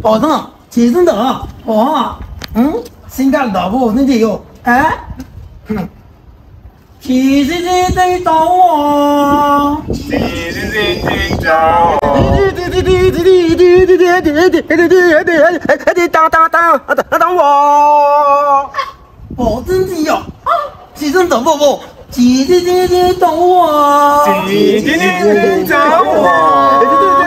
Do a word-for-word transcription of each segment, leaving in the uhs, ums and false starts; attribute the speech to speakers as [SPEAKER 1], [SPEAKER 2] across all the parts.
[SPEAKER 1] 保证亲生的，哦，嗯，性格老婆那里有，哎，嗯，七七七得找我，
[SPEAKER 2] 七七七得找我，
[SPEAKER 3] 滴滴滴滴滴滴滴滴滴滴滴滴当当当当当我，
[SPEAKER 1] 保证的哟，亲生的宝宝，七七七得找我，
[SPEAKER 2] 七七七得找我。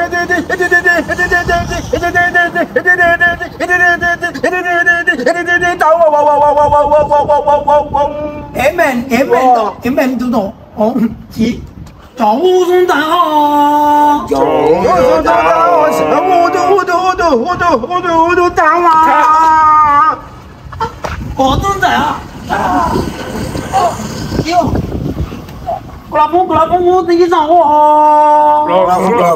[SPEAKER 1] M M M M 的 M M 都懂哦，七找我送蛋好，
[SPEAKER 2] 找我蛋好，
[SPEAKER 3] 我都我都我都我都我都我都蛋啊！
[SPEAKER 1] 保证的啊，哦，哟。过来碰，过来碰，我自己上我。
[SPEAKER 2] 老老老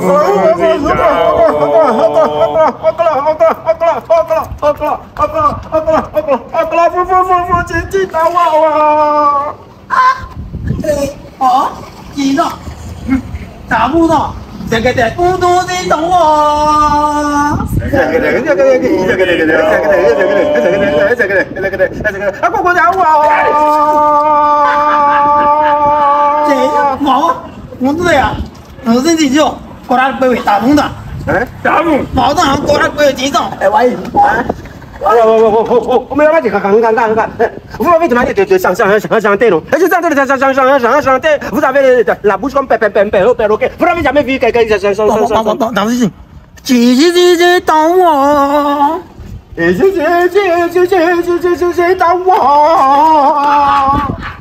[SPEAKER 1] 哦，记着，打不到，这个的公主的等我。
[SPEAKER 3] 这个这个这个这个这个这个这个这个这个这个这个这个这个啊，过过等我。
[SPEAKER 1] 毛，我知道呀，我是你就过来不会打通的，
[SPEAKER 3] 哎，
[SPEAKER 2] 打不，
[SPEAKER 1] 毛子行过来不会紧张。
[SPEAKER 3] 哎，我我我我我我我没有把这个看看看看，我为什么就就上上上上电路？而且上这里上上上上上上电，vous avez la bouche comme pépé pépé pépé OK， vous n'avez jamais vu quelqu'un上上上上上？
[SPEAKER 1] 等等等，姐姐姐姐等我，
[SPEAKER 3] 姐姐姐姐姐姐姐姐姐姐等我。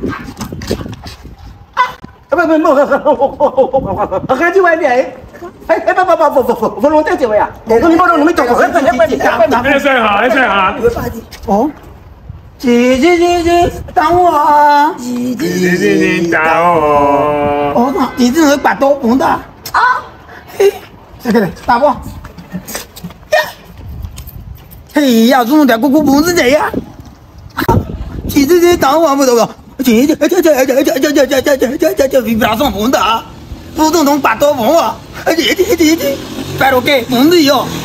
[SPEAKER 3] 不不不，我喊几位的，哎哎不不不不不不，不弄这几位啊！我跟你保证，你们找个很很很很。
[SPEAKER 2] 来算哈，来算哈。
[SPEAKER 1] 哦，姐姐姐姐等我，
[SPEAKER 2] 姐姐姐姐等我。
[SPEAKER 1] 哦，操，你这人把刀崩的啊！嘿，这个打不？嘿呀，中点姑姑崩是这呀！姐姐姐等我不得了。这这这这这这这这这这这这这这比不上上崩的啊！不正宗把刀崩啊！这这这这，白肉给崩的哟！